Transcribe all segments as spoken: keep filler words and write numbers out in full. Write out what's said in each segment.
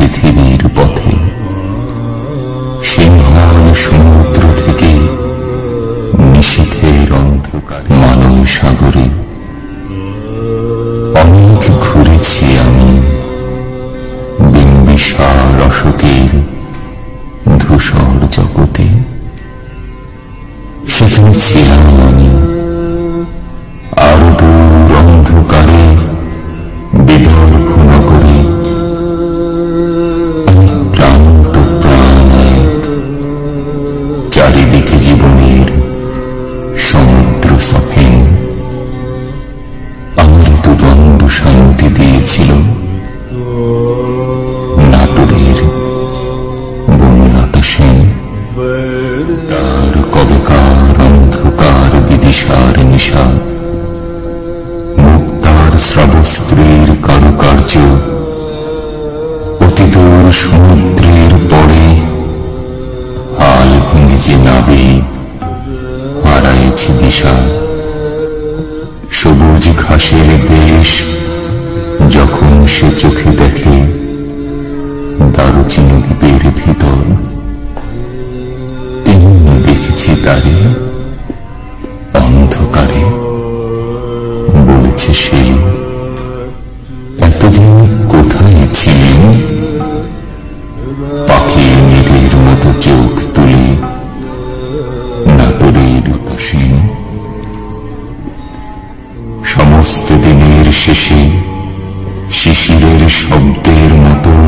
পৃথিবীর পথে, সিংহল সমুদ্র থেকে নিশীথের অন্ধকার মানব সাগরে অনেক ঘুরেছি আমি। বিম্বিসার অশোকের ধূসর জগতে সেখানে ছিলাম আমি। আরো দূর অন্ধকারে বিদর্ভ নগরে আমি ক্লান্ত প্রাণে, চারিদিকে জীবনের সমুদ্র সফেন আমার দুদণ্ড শান্তি দিয়েছিল। নাটোরের বনলতা সেন তার কবেকার অন্ধকার বিদিশার নিশা, মুক্তার শ্রাবস্ত্রীর কারুকার্য, অতিদূর সমুদ্রের পরে হাল ভেঙে যে নাবিক হারাইছে দিশা। সবুজ ঘাসের দেশ যখন সে চোখে দেখে দারুচিনি দ্বীপের ভিতর, তেমনি দেখেছি তারে অন্ধকারে। বলেছে সে, এতদিন কোথায় ছিলেন? পাখি মেঘের মতো চোখ তুলে নাটোরের পাশে। সমস্ত দিনের শেষে শিশিরের শব্দের মতন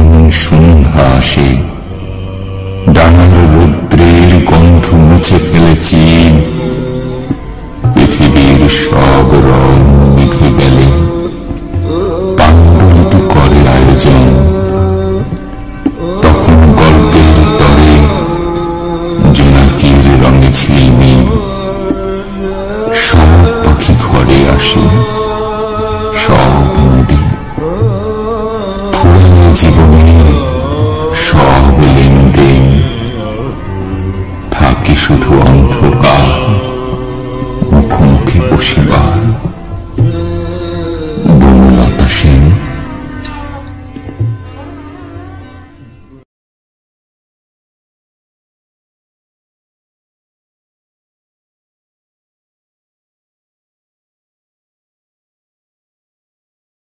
সন্ধ্যা আসে। ডানার রৌদ্রের গন্ধ মুছে ফেলেছি